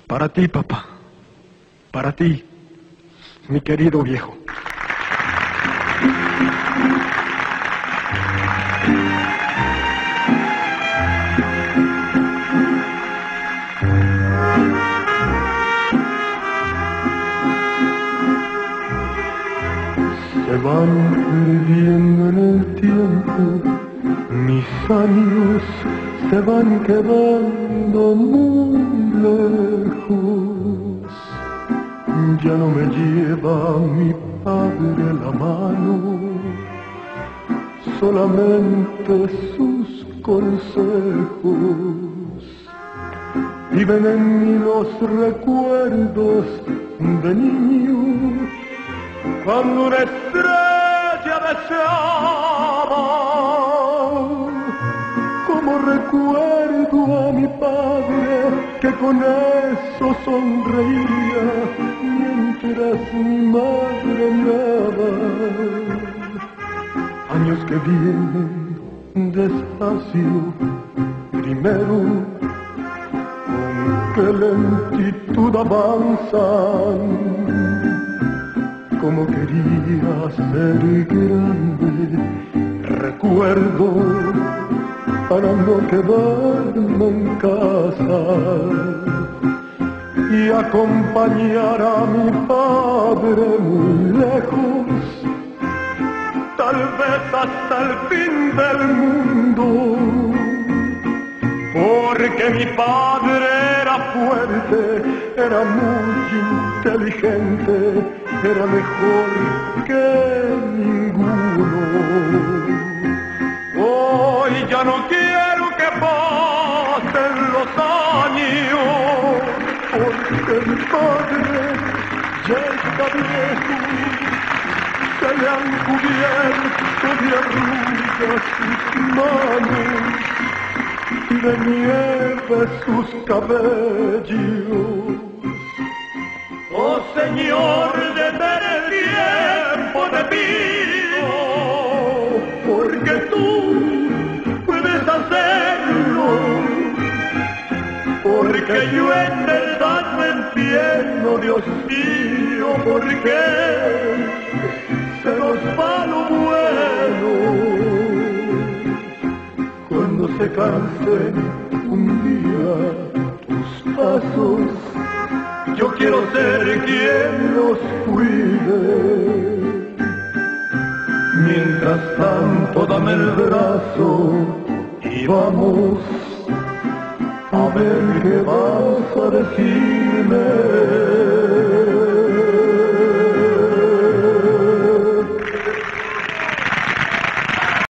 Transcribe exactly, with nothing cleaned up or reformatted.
Para ti, papá. Para ti, mi querido viejo. Se van perdiendo en el tiempo, mis años se van quedando muy lejos. Ya no me lleva mi padre la mano, solamente sus consejos. Viven en mí los recuerdos de niño, cuando una estrella deseaba. Como recuerdo a mi padre que con eso sonreía mientras mi madre miraba. Años que vienen despacio, primero con qué lentitud avanzan. Como quería ser grande, recuerdo para no quedarme en casa y acompañar a mi padre muy lejos, tal vez hasta el fin del mundo, porque mi padre era fuerte, era muy inteligente, era mejor que ninguno. Hoy ya no quiero que pasen los años, porque mi padre ya está viejo, se le han cubierto de arrugas sus manos y de nieve sus cabellos. Oh Señor, detén el tiempo, te pido, porque tú puedes hacerlo, porque yo en verdad me entiendo, Dios mío, porque se nos va lo bueno. Cuando se cansen un día tus pasos, yo quiero ser quien los cuide. Mientras tanto dame el brazo y vamos a ver qué vas a decirme.